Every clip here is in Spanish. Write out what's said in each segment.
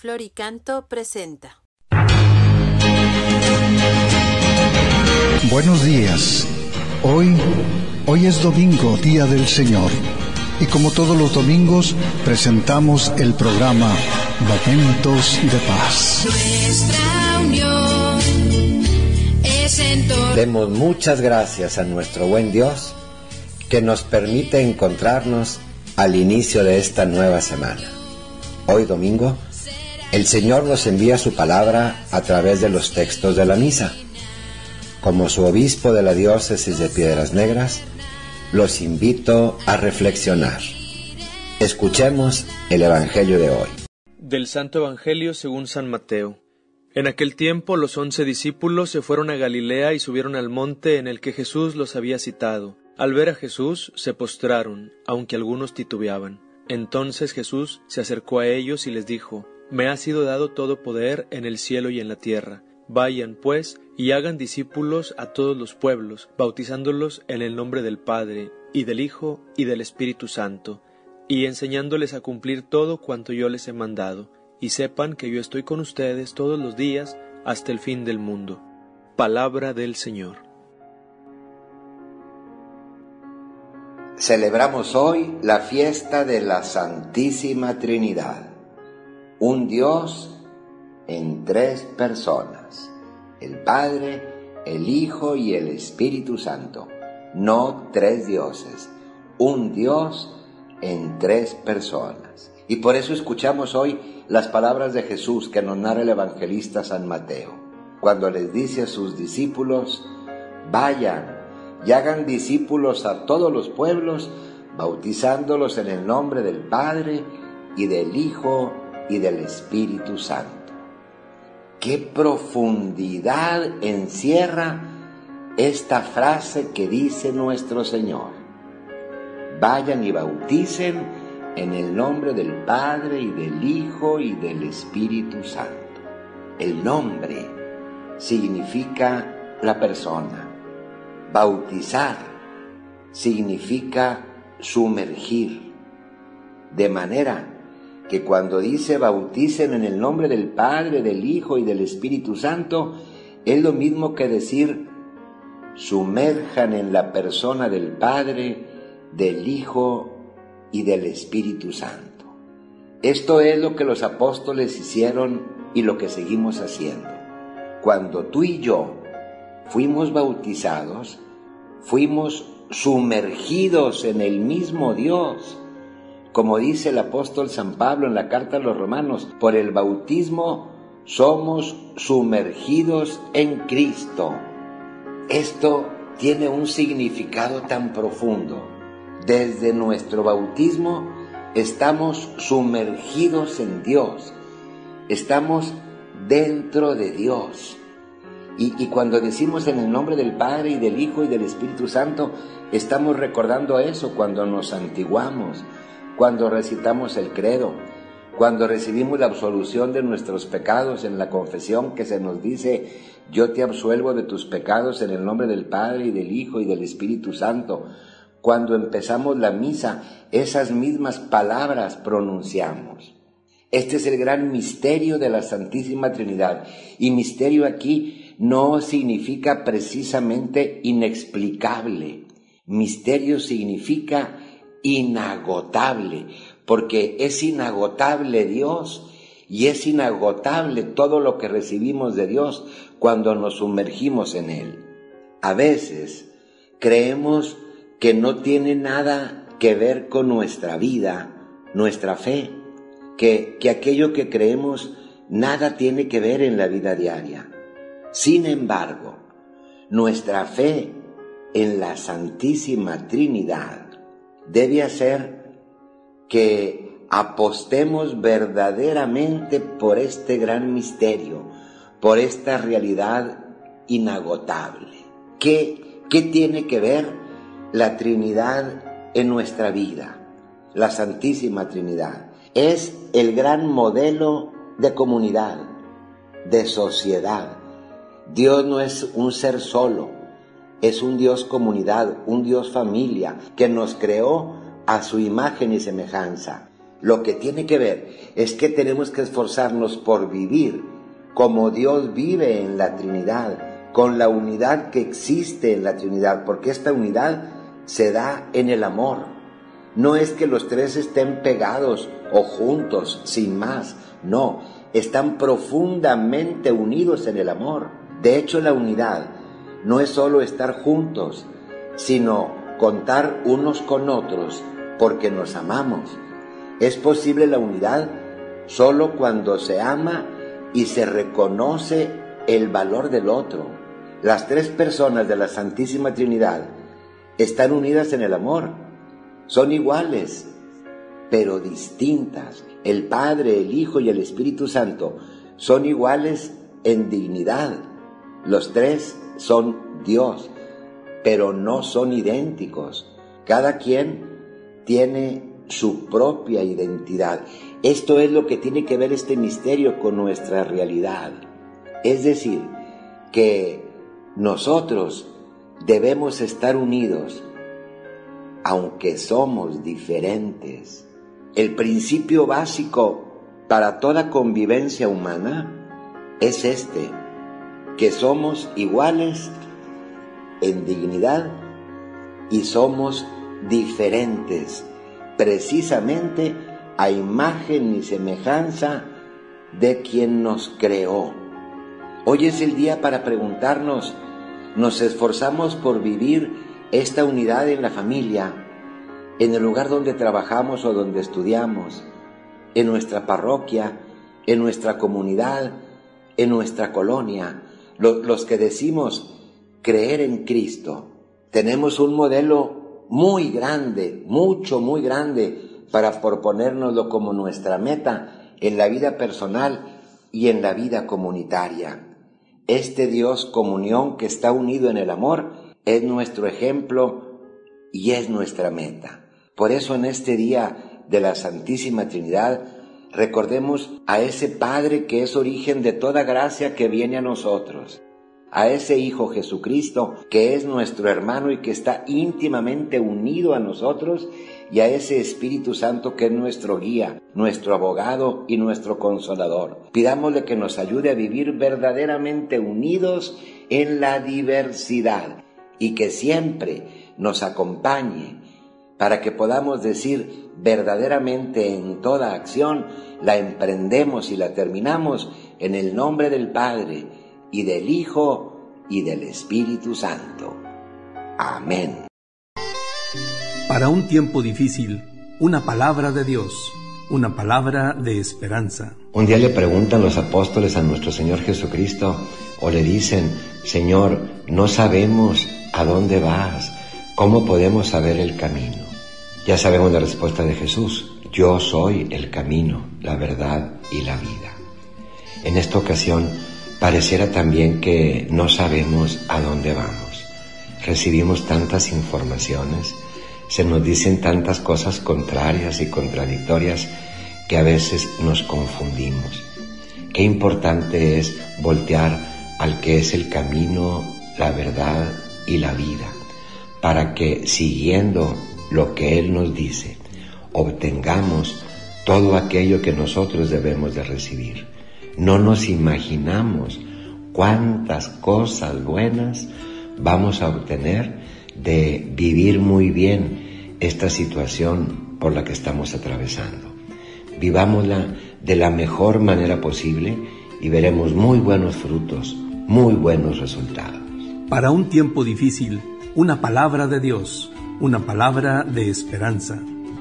Floricanto presenta. Buenos días. Hoy es domingo, Día del Señor. Y como todos los domingos, presentamos el programa Momentos de Paz. Nuestra unión es en torno. Demos muchas gracias a nuestro buen Dios que nos permite encontrarnos al inicio de esta nueva semana. Hoy domingo, el Señor nos envía su palabra a través de los textos de la misa. Como su obispo de la diócesis de Piedras Negras, los invito a reflexionar. Escuchemos el Evangelio de hoy. Del Santo Evangelio según San Mateo. En aquel tiempo los 11 discípulos se fueron a Galilea y subieron al monte en el que Jesús los había citado. Al ver a Jesús se postraron, aunque algunos titubeaban. Entonces Jesús se acercó a ellos y les dijo: Me ha sido dado todo poder en el cielo y en la tierra. Vayan, pues, y hagan discípulos a todos los pueblos, bautizándolos en el nombre del Padre, y del Hijo, y del Espíritu Santo, y enseñándoles a cumplir todo cuanto yo les he mandado, y sepan que yo estoy con ustedes todos los días hasta el fin del mundo. Palabra del Señor. Celebramos hoy la fiesta de la Santísima Trinidad, un Dios en tres personas, el Padre, el Hijo y el Espíritu Santo, no tres dioses, un Dios en tres personas. Y por eso escuchamos hoy las palabras de Jesús que nos narra el evangelista San Mateo, cuando les dice a sus discípulos: vayan y hagan discípulos a todos los pueblos, bautizándolos en el nombre del Padre y del Hijo y del Espíritu Santo. ¡Qué profundidad encierra esta frase que dice nuestro Señor! Vayan y bauticen en el nombre del Padre y del Hijo y del Espíritu Santo. El nombre significa la persona. Bautizar significa sumergir. De manera que cuando dice bauticen en el nombre del Padre, del Hijo y del Espíritu Santo, es lo mismo que decir sumerjan en la persona del Padre, del Hijo y del Espíritu Santo. Esto es lo que los apóstoles hicieron y lo que seguimos haciendo. Cuando tú y yo fuimos bautizados, fuimos sumergidos en el mismo Dios. Como dice el apóstol San Pablo en la carta a los Romanos, por el bautismo somos sumergidos en Cristo. Esto tiene un significado tan profundo. Desde nuestro bautismo estamos sumergidos en Dios, estamos dentro de Dios. Y cuando decimos en el nombre del Padre y del Hijo y del Espíritu Santo, estamos recordando eso cuando nos santiguamos, cuando recitamos el credo, cuando recibimos la absolución de nuestros pecados en la confesión que se nos dice: yo te absuelvo de tus pecados en el nombre del Padre y del Hijo y del Espíritu Santo. Cuando empezamos la misa, esas mismas palabras pronunciamos. Este es el gran misterio de la Santísima Trinidad. Y misterio aquí no significa precisamente inexplicable. Misterio significa inagotable, porque es inagotable Dios y es inagotable todo lo que recibimos de Dios cuando nos sumergimos en Él. A veces creemos que no tiene nada que ver con nuestra vida, nuestra fe, que aquello que creemos nada tiene que ver en la vida diaria. Sin embargo, nuestra fe en la Santísima Trinidad debe hacer que apostemos verdaderamente por este gran misterio, por esta realidad inagotable. ¿Qué tiene que ver la Trinidad en nuestra vida? La Santísima Trinidad es el gran modelo de comunidad, de sociedad. Dios no es un ser solo, es un Dios comunidad, un Dios familia, que nos creó a su imagen y semejanza. Lo que tiene que ver es que tenemos que esforzarnos por vivir como Dios vive en la Trinidad, con la unidad que existe en la Trinidad, porque esta unidad se da en el amor. No es que los tres estén pegados o juntos, sin más, no, están profundamente unidos en el amor. De hecho, la unidad no es solo estar juntos, sino contar unos con otros porque nos amamos. Es posible la unidad solo cuando se ama y se reconoce el valor del otro. Las tres personas de la Santísima Trinidad están unidas en el amor. Son iguales, pero distintas. El Padre, el Hijo y el Espíritu Santo son iguales en dignidad. Los tres son Dios, pero no son idénticos. Cada quien tiene su propia identidad. Esto es lo que tiene que ver este misterio con nuestra realidad. Es decir, que nosotros debemos estar unidos, aunque somos diferentes. El principio básico para toda convivencia humana es este, que somos iguales en dignidad y somos diferentes, precisamente a imagen y semejanza de quien nos creó. Hoy es el día para preguntarnos, ¿nos esforzamos por vivir esta unidad en la familia, en el lugar donde trabajamos o donde estudiamos, en nuestra parroquia, en nuestra comunidad, en nuestra colonia? Los que decimos creer en Cristo, tenemos un modelo muy grande, muy grande, para proponérnoslo como nuestra meta en la vida personal y en la vida comunitaria. Este Dios comunión que está unido en el amor es nuestro ejemplo y es nuestra meta. Por eso en este día de la Santísima Trinidad recordemos a ese Padre que es origen de toda gracia que viene a nosotros, a ese Hijo Jesucristo que es nuestro hermano y que está íntimamente unido a nosotros, y a ese Espíritu Santo que es nuestro guía, nuestro abogado y nuestro consolador. Pidámosle que nos ayude a vivir verdaderamente unidos en la diversidad y que siempre nos acompañe para que podamos decir verdaderamente en toda acción, la emprendemos y la terminamos en el nombre del Padre y del Hijo y del Espíritu Santo. Amén. Para un tiempo difícil, una palabra de Dios, una palabra de esperanza. Un día le preguntan los apóstoles a nuestro Señor Jesucristo, o le dicen, Señor, no sabemos a dónde vas, ¿cómo podemos saber el camino? Ya sabemos la respuesta de Jesús, yo soy el camino, la verdad y la vida. En esta ocasión, pareciera también que no sabemos a dónde vamos. Recibimos tantas informaciones, se nos dicen tantas cosas contrarias y contradictorias que a veces nos confundimos. Qué importante es voltear al que es el camino, la verdad y la vida, para que siguiendo lo que Él nos dice, obtengamos todo aquello que nosotros debemos de recibir. No nos imaginamos cuántas cosas buenas vamos a obtener de vivir muy bien esta situación por la que estamos atravesando. Vivámosla de la mejor manera posible y veremos muy buenos frutos, muy buenos resultados. Para un tiempo difícil, una palabra de Dios, una palabra de esperanza.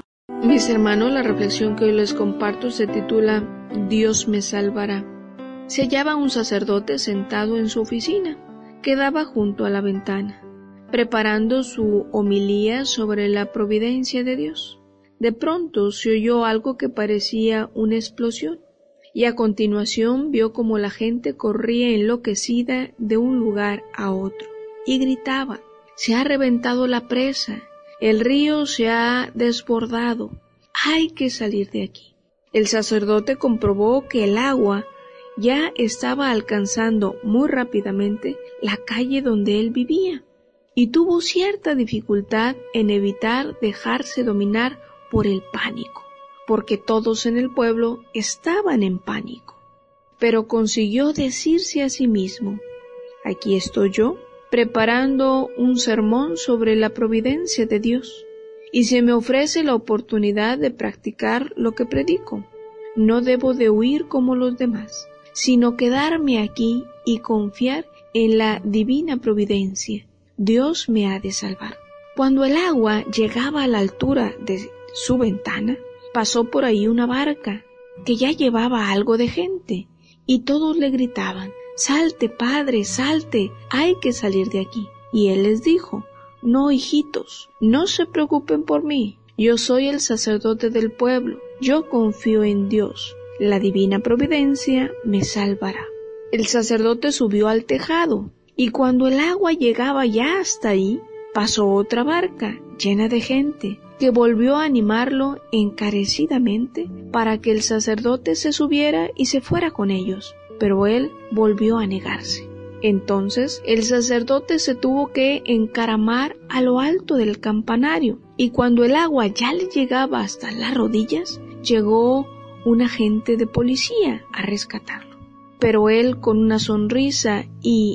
Mis hermanos, la reflexión que hoy les comparto se titula Dios me salvará. Se hallaba un sacerdote sentado en su oficina, que daba junto a la ventana, preparando su homilía sobre la providencia de Dios. De pronto se oyó algo que parecía una explosión, y a continuación vio como la gente corría enloquecida de un lugar a otro, y gritaba, «Se ha reventado la presa, el río se ha desbordado, hay que salir de aquí». El sacerdote comprobó que el agua ya estaba alcanzando muy rápidamente la calle donde él vivía, y tuvo cierta dificultad en evitar dejarse dominar por el pánico, porque todos en el pueblo estaban en pánico. Pero consiguió decirse a sí mismo: aquí estoy yo, preparando un sermón sobre la providencia de Dios, y se me ofrece la oportunidad de practicar lo que predico. No debo de huir como los demás, sino quedarme aquí y confiar en la divina providencia. Dios me ha de salvar. Cuando el agua llegaba a la altura de su ventana, pasó por ahí una barca que ya llevaba algo de gente, y todos le gritaban: «Salte, padre, salte, hay que salir de aquí». Y él les dijo: «No, hijitos, no se preocupen por mí. Yo soy el sacerdote del pueblo. Yo confío en Dios. La divina providencia me salvará». El sacerdote subió al tejado, y cuando el agua llegaba ya hasta ahí, pasó otra barca llena de gente, que volvió a animarlo encarecidamente para que el sacerdote se subiera y se fuera con ellos, pero él volvió a negarse. Entonces el sacerdote se tuvo que encaramar a lo alto del campanario, y cuando el agua ya le llegaba hasta las rodillas, llegó un agente de policía a rescatarlo. Pero él, con una sonrisa y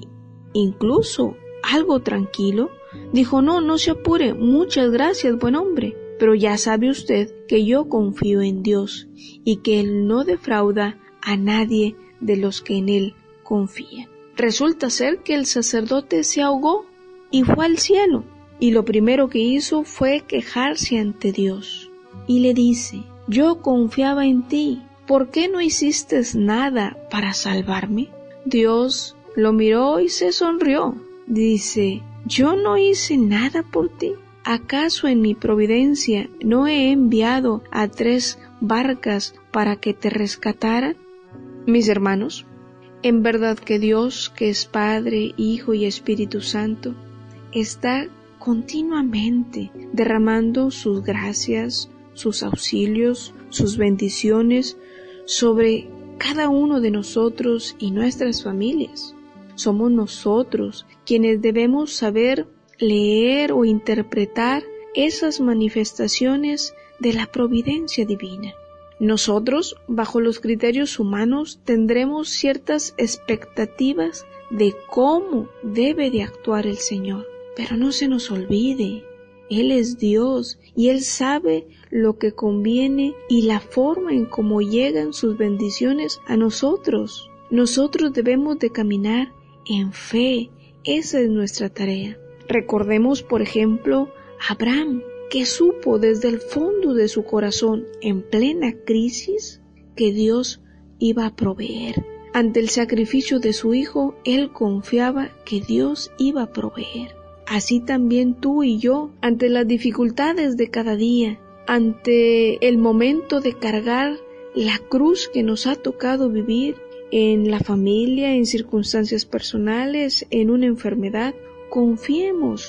incluso algo tranquilo, dijo: no se apure, muchas gracias, buen hombre, pero ya sabe usted que yo confío en Dios y que Él no defrauda a nadie de los que en Él confían. Resulta ser que el sacerdote se ahogó y fue al cielo, y lo primero que hizo fue quejarse ante Dios, y le dice: yo confiaba en ti, ¿por qué no hiciste nada para salvarme? Dios lo miró y se sonrió. Dice: yo no hice nada por ti. ¿Acaso en mi providencia no he enviado a 3 barcas para que te rescataran? Mis hermanos, en verdad que Dios, que es Padre, Hijo y Espíritu Santo, está continuamente derramando sus gracias, sus auxilios, sus bendiciones sobre cada uno de nosotros y nuestras familias. Somos nosotros quienes debemos saber leer o interpretar esas manifestaciones de la providencia divina. Nosotros, bajo los criterios humanos, tendremos ciertas expectativas de cómo debe de actuar el Señor. Pero no se nos olvide, Él es Dios y Él sabe lo que conviene y la forma en cómo llegan sus bendiciones a nosotros. Nosotros debemos de caminar en fe, esa es nuestra tarea. Recordemos, por ejemplo, a Abraham, que supo desde el fondo de su corazón, en plena crisis, que Dios iba a proveer. Ante el sacrificio de su hijo, él confiaba que Dios iba a proveer. Así también tú y yo, ante las dificultades de cada día, ante el momento de cargar la cruz que nos ha tocado vivir en la familia, en circunstancias personales, en una enfermedad, confiemos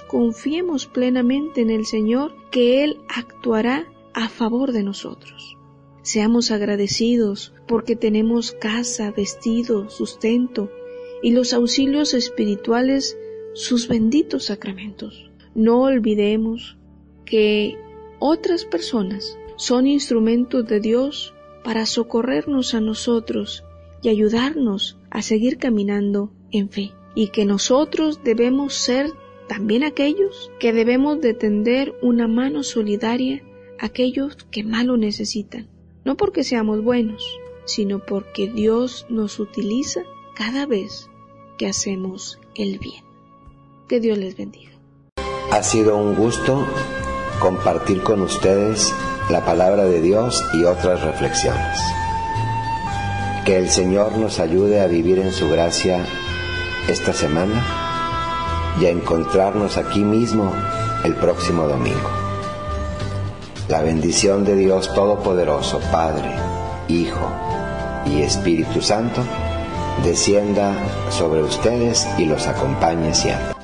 plenamente en el Señor, que Él actuará a favor de nosotros. Seamos agradecidos porque tenemos casa, vestido, sustento y los auxilios espirituales, sus benditos sacramentos. No olvidemos que otras personas son instrumentos de Dios para socorrernos a nosotros y ayudarnos a seguir caminando en fe, y que nosotros debemos ser también aquellos que debemos de tender una mano solidaria a aquellos que más lo necesitan, no porque seamos buenos, sino porque Dios nos utiliza cada vez que hacemos el bien. Que Dios les bendiga. Ha sido un gusto compartir con ustedes la palabra de Dios y otras reflexiones. Que el Señor nos ayude a vivir en su gracia esta semana y a encontrarnos aquí mismo el próximo domingo. La bendición de Dios Todopoderoso, Padre, Hijo y Espíritu Santo, descienda sobre ustedes y los acompañe siempre.